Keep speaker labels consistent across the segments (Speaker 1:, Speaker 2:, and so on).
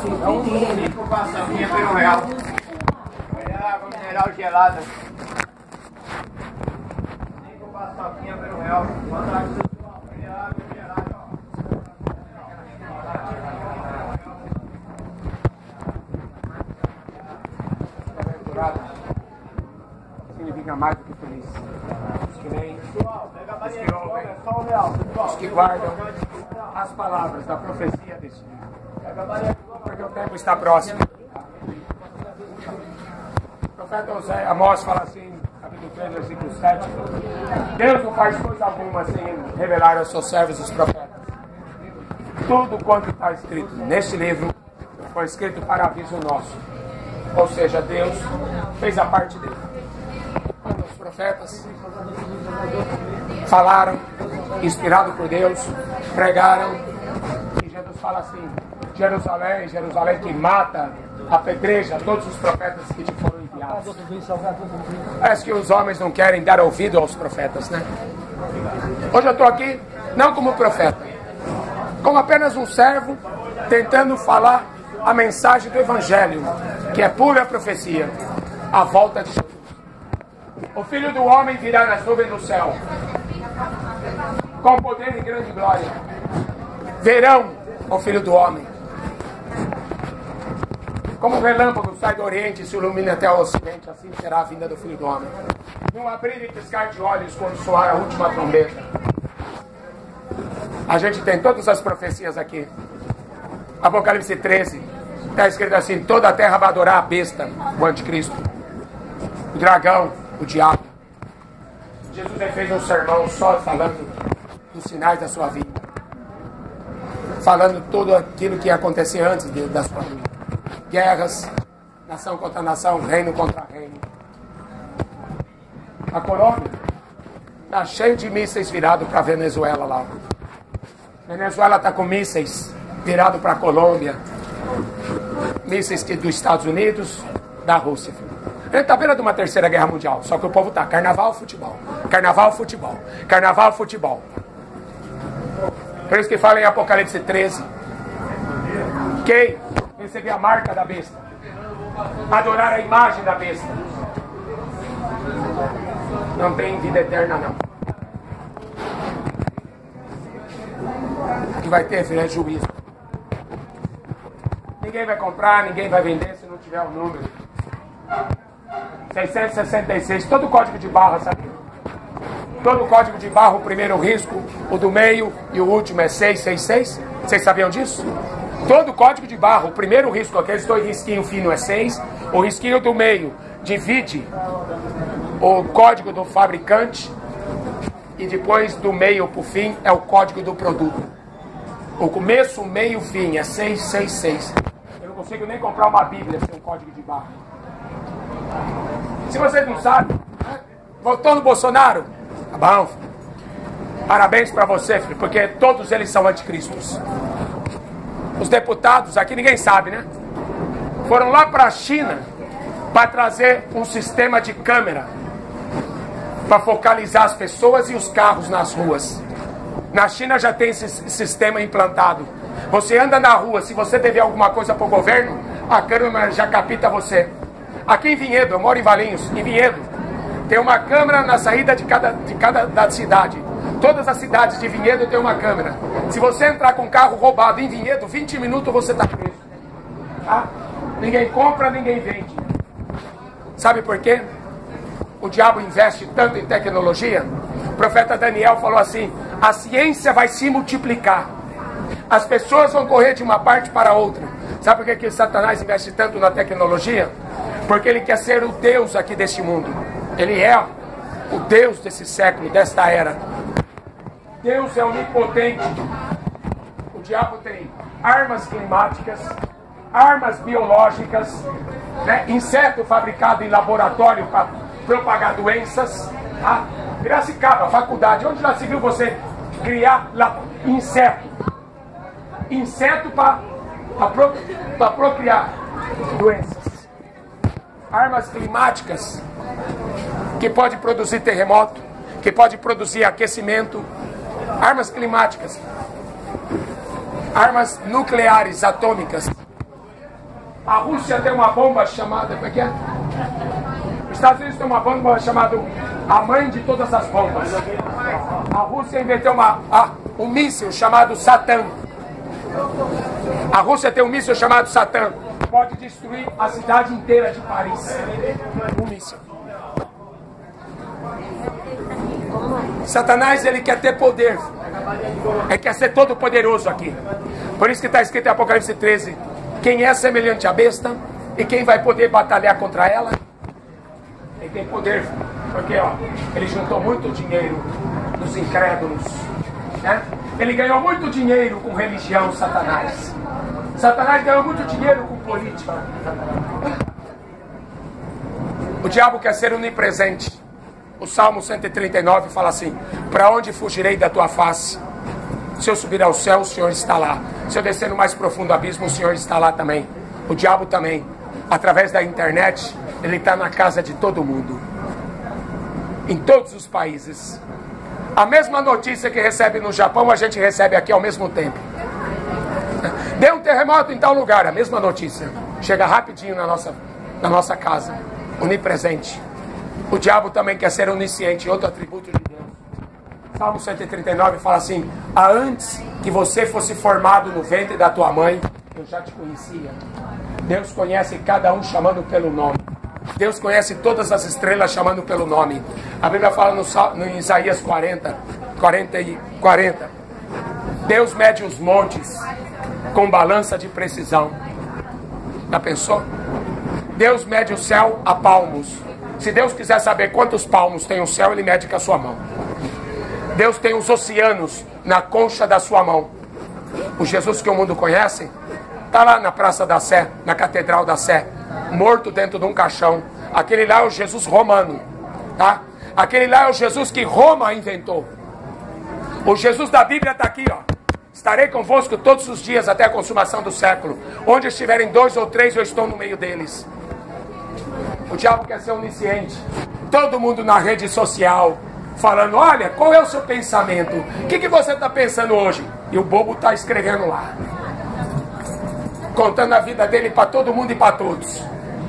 Speaker 1: É um único passaminha pelo real. Água mineral gelada. 5 paçoquinhas pelo real. Água gelada, ó. Significa mais do que feliz. Os que nem, os que ouvem, os que guardam as palavras da profecia desse livro. Porque o tempo está próximo. O profeta Amós fala assim, capítulo 3, versículo 7. Deus não faz coisa alguma sem revelar aos seus servos os profetas. Tudo quanto está escrito neste livro foi escrito para aviso nosso. Ou seja, Deus fez a parte dele. Quando os profetas falaram, inspirados por Deus, pregaram, e Jesus fala assim: Jerusalém, Jerusalém, que mata, apedreja todos os profetas que te foram enviados. Parece que os homens não querem dar ouvido aos profetas, né? Hoje eu estou aqui, não como profeta, como apenas um servo, tentando falar a mensagem do Evangelho, que é pura profecia, a volta de Jesus. O Filho do Homem virá nas nuvens do céu, com poder e grande glória. Verão o Filho do Homem. Como o relâmpago sai do Oriente e se ilumina até o Ocidente, assim será a vinda do Filho do Homem. Num abrir e piscar de olhos quando soar a última trombeta. A gente tem todas as profecias aqui. Apocalipse 13, está escrito assim: toda a terra vai adorar a besta, o anticristo, o dragão, o diabo. Jesus fez um sermão só falando dos sinais da sua vida, falando tudo aquilo que ia acontecer antes da sua vida. Guerras, nação contra nação, reino contra reino. A Colômbia está cheio de mísseis virados para a Venezuela lá. Venezuela está com mísseis virado para a Colômbia, mísseis dos Estados Unidos, da Rússia. A gente está à beira de uma terceira guerra mundial, só que o povo está carnaval, futebol, carnaval, futebol, carnaval, futebol. Por isso que fala em Apocalipse 13, quem receber a marca da besta, adorar a imagem da besta, não tem vida eterna não. O que vai ter, filho, é juízo. Ninguém vai comprar, ninguém vai vender se não tiver o número. 666, todo o código de barra, sabe? Todo o código de barra, o primeiro risco, o do meio e o último é 666. Vocês sabiam disso? Todo o código de barra, o primeiro risco, aqueles dois risquinhos finos é 6. O risquinho do meio divide o código do fabricante. E depois do meio para o fim é o código do produto. O começo, o meio, o fim é 666. Eu não consigo nem comprar uma Bíblia sem um código de barra. Se vocês não sabem, votou no Bolsonaro? Tá bom. Parabéns para você, filho, porque todos eles são anticristos. Os deputados, aqui ninguém sabe, né? Foram lá para a China para trazer um sistema de câmera para focalizar as pessoas e os carros nas ruas. Na China já tem esse sistema implantado. Você anda na rua, se você dever alguma coisa para o governo, a câmera já capta você. Aqui em Vinhedo, eu moro em Valinhos, em Vinhedo, tem uma câmera na saída de cada da cidade. Todas as cidades de Vinhedo tem uma câmera. Se você entrar com um carro roubado em Vinhedo, 20 minutos você está preso. Tá? Ninguém compra, ninguém vende. Sabe por quê? O diabo investe tanto em tecnologia. O profeta Daniel falou assim: a ciência vai se multiplicar. As pessoas vão correr de uma parte para outra. Sabe por que Satanás investe tanto na tecnologia? Porque ele quer ser o Deus aqui deste mundo. Ele é o Deus desse século, desta era. Deus é onipotente. O diabo tem armas climáticas, armas biológicas, né? Inseto fabricado em laboratório para propagar doenças. Tá? Piracicaba, faculdade, onde já se viu você criar inseto? Inseto para procriar doenças. Armas climáticas que pode produzir terremoto, que pode produzir aquecimento. Armas climáticas. Armas nucleares, atômicas. A Rússia tem uma bomba chamada... Como é que é? Os Estados Unidos tem uma bomba chamada a mãe de todas as bombas. A Rússia inventou um míssil chamado Satã. A Rússia tem um míssil chamado Satã. Pode destruir a cidade inteira de Paris. Um míssil. Satanás, ele quer ter poder. Ele quer ser todo poderoso aqui. Por isso que está escrito em Apocalipse 13. Quem é semelhante à besta e quem vai poder batalhar contra ela? Ele tem poder. Porque ele juntou muito dinheiro dos incrédulos, né? Ele ganhou muito dinheiro com religião, Satanás. Satanás ganhou muito dinheiro com política. O diabo quer ser onipresente. O Salmo 139 fala assim: para onde fugirei da tua face? Se eu subir ao céu, o Senhor está lá. Se eu descer no mais profundo abismo, o Senhor está lá também. O diabo também, através da internet, ele está na casa de todo mundo. Em todos os países. A mesma notícia que recebe no Japão, a gente recebe aqui ao mesmo tempo. Deu um terremoto em tal lugar, a mesma notícia. Chega rapidinho na nossa casa. Onipresente. O diabo também quer ser onisciente, outro atributo de Deus. Salmo 139 fala assim: antes que você fosse formado no ventre da tua mãe, eu já te conhecia. Deus conhece cada um chamando pelo nome. Deus conhece todas as estrelas chamando pelo nome. A Bíblia fala no Isaías 40. Deus mede os montes com balança de precisão. Já pensou? Deus mede o céu a palmos. Se Deus quiser saber quantos palmos tem o céu, ele mede com a sua mão. Deus tem os oceanos na concha da sua mão. O Jesus que o mundo conhece está lá na Praça da Sé, na Catedral da Sé, morto dentro de um caixão. Aquele lá é o Jesus romano, tá? Aquele lá é o Jesus que Roma inventou. O Jesus da Bíblia está aqui, ó. Estarei convosco todos os dias até a consumação do século. Onde estiverem 2 ou 3, eu estou no meio deles. O diabo quer ser onisciente. Todo mundo na rede social falando: olha, qual é o seu pensamento? O que você está pensando hoje? E o bobo está escrevendo lá, contando a vida dele para todo mundo e para todos.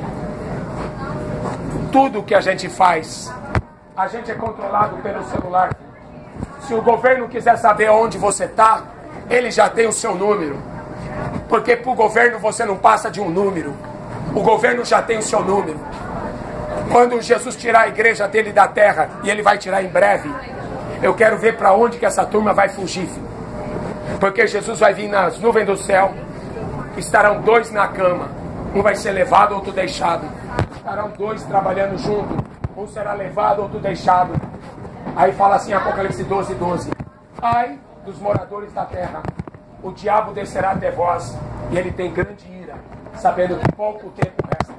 Speaker 1: Tudo que a gente faz, a gente é controlado pelo celular. Se o governo quiser saber onde você está, ele já tem o seu número. Porque para o governo você não passa de um número. O governo já tem o seu número. Quando Jesus tirar a igreja dele da terra, e ele vai tirar em breve, eu quero ver para onde que essa turma vai fugir, filho. Porque Jesus vai vir nas nuvens do céu. Estarão 2 na cama. Um vai ser levado, outro deixado. Estarão 2 trabalhando junto. Um será levado, outro deixado. Aí fala assim, Apocalipse 12:12. Ai dos moradores da terra. O diabo descerá até vós, e ele tem grande ira, sabendo que pouco tempo resta.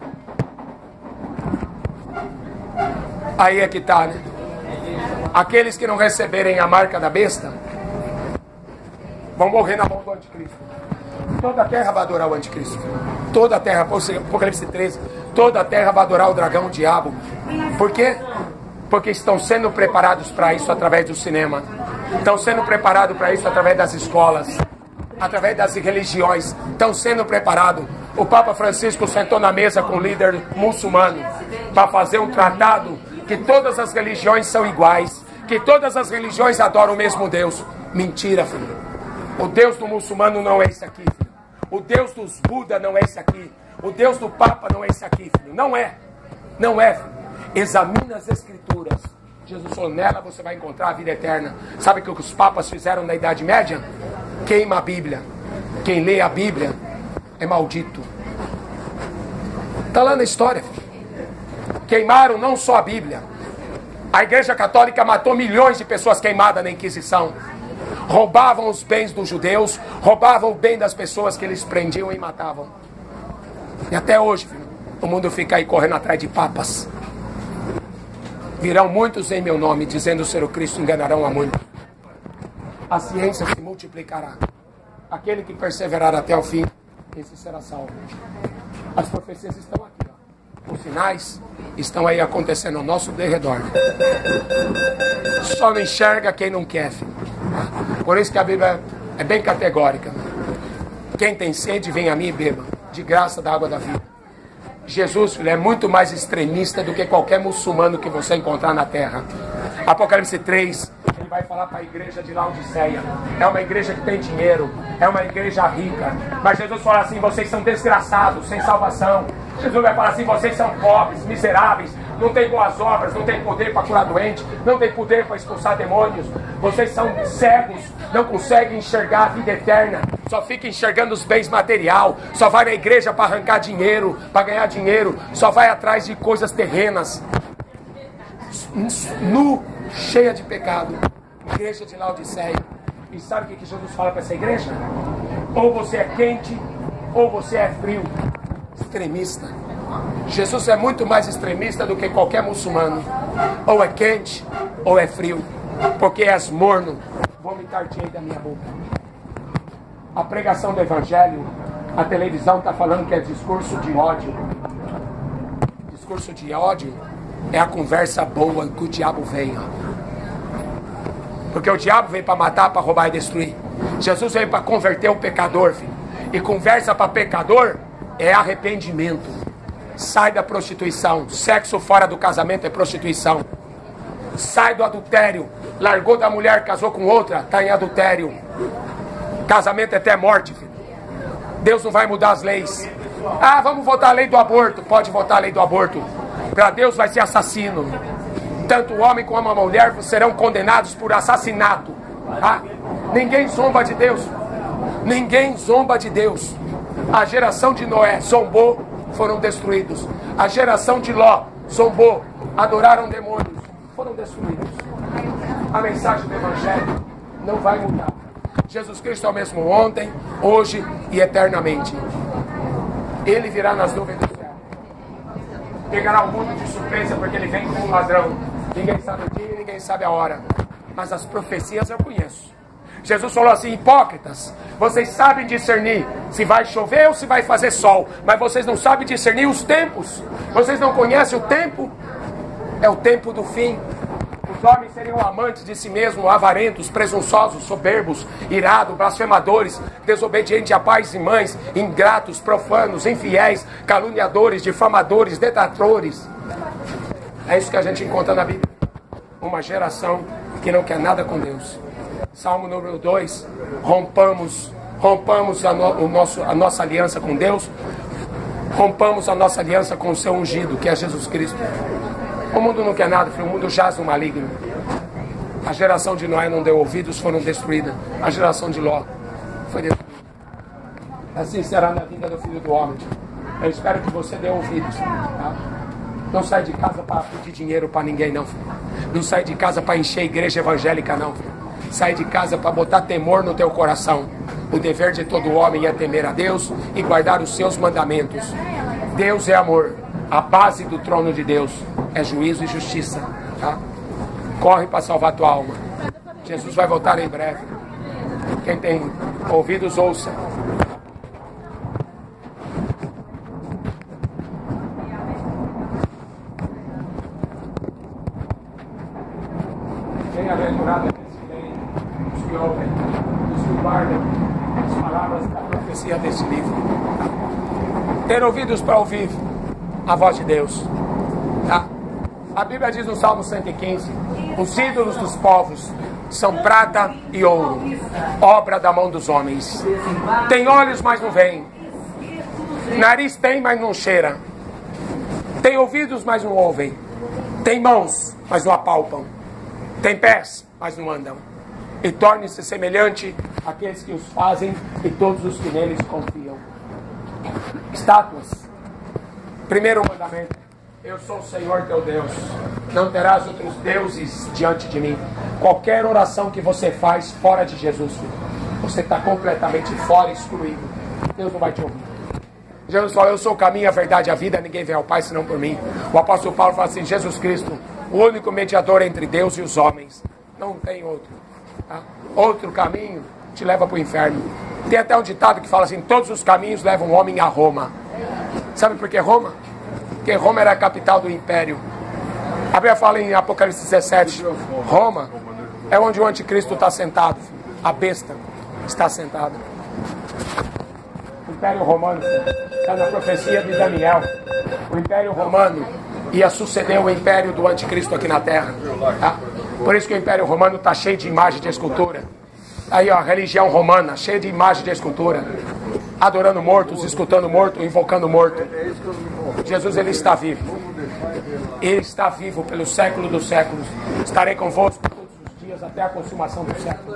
Speaker 1: Aí é que está, né? Aqueles que não receberem a marca da besta vão morrer na mão do anticristo. Toda a terra vai adorar o anticristo. Toda a terra, Apocalipse 13, toda a terra vai adorar o dragão, o diabo. Por quê? Porque estão sendo preparados para isso através do cinema. Estão sendo preparados para isso através das escolas, através das religiões. Estão sendo preparados. O Papa Francisco sentou na mesa com o líder muçulmano para fazer um tratado que todas as religiões são iguais, que todas as religiões adoram o mesmo Deus. Mentira, filho. O Deus do muçulmano não é esse aqui, filho. O Deus dos Buda não é esse aqui. O Deus do Papa não é esse aqui, filho. Não é. Não é, filho. Examina as Escrituras. Jesus falou, nela você vai encontrar a vida eterna. Sabe o que os papas fizeram na Idade Média? Queima a Bíblia. Quem lê a Bíblia é maldito. Está lá na história, filho. Queimaram não só a Bíblia. A Igreja Católica matou milhões de pessoas queimadas na Inquisição. Roubavam os bens dos judeus, roubavam o bem das pessoas que eles prendiam e matavam. E até hoje, filho, o mundo fica aí correndo atrás de papas. Virão muitos em meu nome, dizendo ser o Cristo, enganarão a muitos. A ciência se multiplicará. Aquele que perseverar até o fim, esse será salvo. As profecias estão aqui, ó. Os sinais estão aí acontecendo ao nosso derredor. Só não enxerga quem não quer, filho. Por isso que a Bíblia é bem categórica. Quem tem sede, vem a mim e beba. de graça da água da vida. Jesus, filho, é muito mais extremista do que qualquer muçulmano que você encontrar na terra. Apocalipse 3, ele vai falar para a igreja de Laodiceia. É uma igreja que tem dinheiro, é uma igreja rica. Mas Jesus fala assim: vocês são desgraçados, sem salvação. Jesus vai falar assim: vocês são pobres, miseráveis, não tem boas obras, não tem poder para curar doente, não tem poder para expulsar demônios. Vocês são cegos, não conseguem enxergar a vida eterna, só fica enxergando os bens material, só vai na igreja para arrancar dinheiro, para ganhar dinheiro, só vai atrás de coisas terrenas. Nu, cheia de pecado. Igreja de Laodiceia. E sabe o que Jesus fala para essa igreja? Ou você é quente, ou você é frio. Extremista. Jesus é muito mais extremista do que qualquer muçulmano. Ou é quente, ou é frio. Porque és morno, vomitar-te-ei da minha boca. A pregação do evangelho, a televisão está falando que é discurso de ódio. Discurso de ódio é a conversa boa que o diabo vem. Porque o diabo veio para matar, para roubar e destruir. Jesus veio para converter o pecador, filho. E conversa para pecador é arrependimento. Sai da prostituição. Sexo fora do casamento é prostituição. Sai do adultério. Largou da mulher, casou com outra, está em adultério. Casamento é até morte, filho. Deus não vai mudar as leis. Ah, vamos votar a lei do aborto. Pode votar a lei do aborto. Para Deus vai ser assassino. Tanto o homem como a mulher serão condenados por assassinato. Ah, ninguém zomba de Deus. Ninguém zomba de Deus. A geração de Noé zombou, foram destruídos. A geração de Ló zombou, adoraram demônios, foram destruídos. A mensagem do evangelho não vai mudar. Jesus Cristo é o mesmo ontem, hoje e eternamente. Ele virá nas nuvens do céu. Pegará o mundo de surpresa, porque ele vem como um ladrão. Ninguém sabe o dia, ninguém sabe a hora. Mas as profecias eu conheço. Jesus falou assim: hipócritas, vocês sabem discernir se vai chover ou se vai fazer sol, mas vocês não sabem discernir os tempos. Vocês não conhecem o tempo? É o tempo do fim. Os homens seriam amantes de si mesmos, avarentos, presunçosos, soberbos, irados, blasfemadores, desobedientes a pais e mães, ingratos, profanos, infiéis, caluniadores, difamadores, detratores. É isso que a gente encontra na Bíblia. Uma geração que não quer nada com Deus. Salmo número 2, rompamos a nossa aliança com Deus, rompamos a nossa aliança com o seu ungido, que é Jesus Cristo. O mundo não quer nada, filho, o mundo jaz no maligno. A geração de Noé não deu ouvidos, foram destruídas. A geração de Ló foi destruída. Assim será na vida do Filho do Homem. Eu espero que você dê ouvidos, tá? Não sai de casa para pedir dinheiro para ninguém, não, filho. Não sai de casa para encher a igreja evangélica, não, filho. Sai de casa para botar temor no teu coração. O dever de todo homem é temer a Deus e guardar os seus mandamentos. Deus é amor. A base do trono de Deus é juízo e justiça. Tá? Corre para salvar tua alma. Jesus vai voltar em breve. Quem tem ouvidos, ouça. Bem-aventurado aqueles que leem, os que ouvem, os que guardam as palavras da profecia deste livro. Ter ouvidos para ouvir a voz de Deus. Tá? A Bíblia diz no Salmo 115: os ídolos dos povos são prata e ouro, obra da mão dos homens. Tem olhos, mas não veem. Nariz tem, mas não cheira. Tem ouvidos, mas não ouvem. Tem mãos, mas não apalpam. Tem pés, mas não andam. E torne-se semelhante àqueles que os fazem e todos os que neles confiam. Estátuas. Primeiro mandamento: eu sou o Senhor teu Deus. Não terás outros deuses diante de mim. Qualquer oração que você faz fora de Jesus, você está completamente fora, excluído. Deus não vai te ouvir. Jesus falou: eu sou o caminho, a verdade e a vida. Ninguém vem ao Pai senão por mim. O apóstolo Paulo fala assim: Jesus Cristo, o único mediador entre Deus e os homens. Não tem outro. Tá? Outro caminho te leva para o inferno. Tem até um ditado que fala assim: todos os caminhos levam o homem a Roma. Sabe por que Roma? Porque Roma era a capital do império. A Bíblia fala em Apocalipse 17: Roma é onde o anticristo está sentado. A besta está sentada. O Império Romano, está na profecia de Daniel. O Império Romano ia suceder o Império do Anticristo aqui na Terra. Tá? Por isso que o Império Romano está cheio de imagem de escultura. Aí, ó, a religião romana, cheia de imagem de escultura. Adorando mortos, escutando morto, invocando morto. Jesus, ele está vivo. Ele está vivo pelo século dos séculos. Estarei convosco todos os dias até a consumação do século.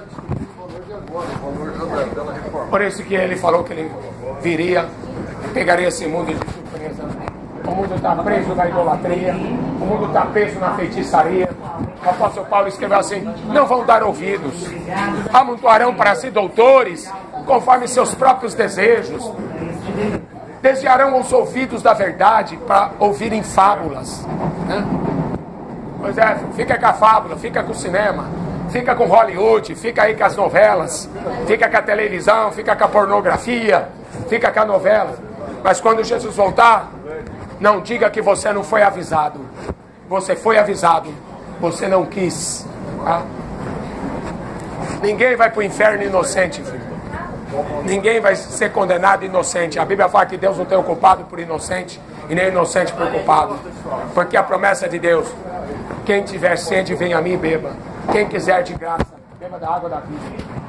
Speaker 1: Por isso que ele falou que ele viria, pegaria esse mundo de surpresa. O mundo está preso na idolatria. O mundo está preso na feitiçaria. O apóstolo Paulo escreveu assim: não vão dar ouvidos, amontoarão para si doutores, conforme seus próprios desejos, desviarão os ouvidos da verdade para ouvirem fábulas, né? Pois é, fica com a fábula, fica com o cinema, fica com Hollywood, fica aí com as novelas, fica com a televisão, fica com a pornografia, fica com a novela. Mas quando Jesus voltar, não diga que você não foi avisado. Você foi avisado, você não quis, tá? Ninguém vai para o inferno inocente, filho. Ninguém vai ser condenado inocente. A Bíblia fala que Deus não tem o culpado por inocente e nem o inocente por culpado. Porque a promessa de Deus: quem tiver sede, venha a mim e beba. Quem quiser de graça, beba da água da vida.